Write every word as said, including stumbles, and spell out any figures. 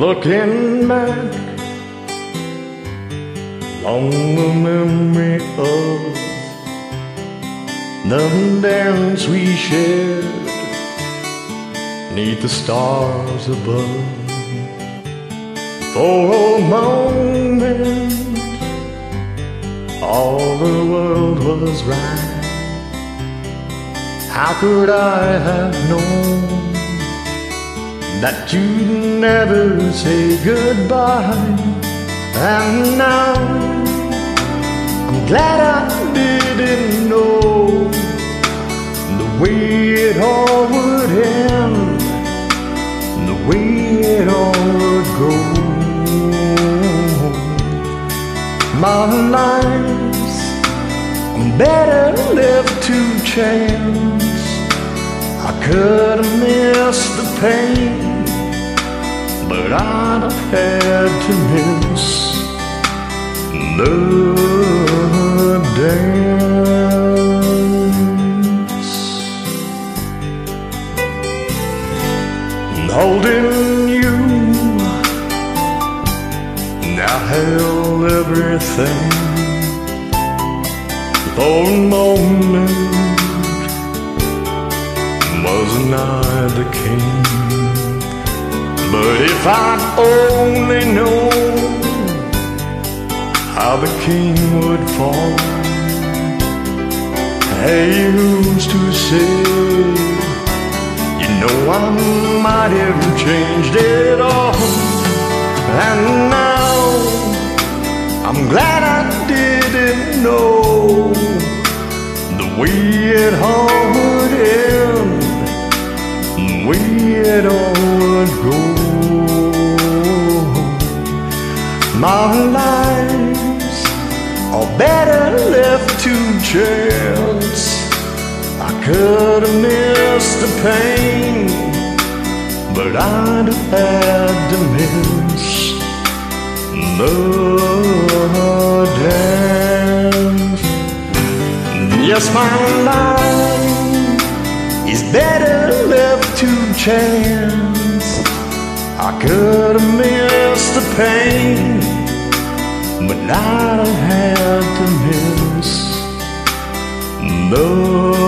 Looking back on the memory of the dance we shared neath the stars above. For a moment all the world was right. How could I have known that you'd never say goodbye? And now I'm glad I didn't know the way it all would end, the way it all would go. My life's better left to chance. I could have missed the pain, but I'd have had to miss the dance. Holding you, I held everything. For a moment wasn't I the king? But if I'd only known how the king would fall, hey, who's to say? You know I might have changed it all. And now I'm glad I didn't know the way it all would end, the way it all would go. My lives are better left to chance. I could have missed the pain, but I'd have had to miss the dance. Yes, my life is better left to chance. I could have missed the pain, but I'd have had to miss the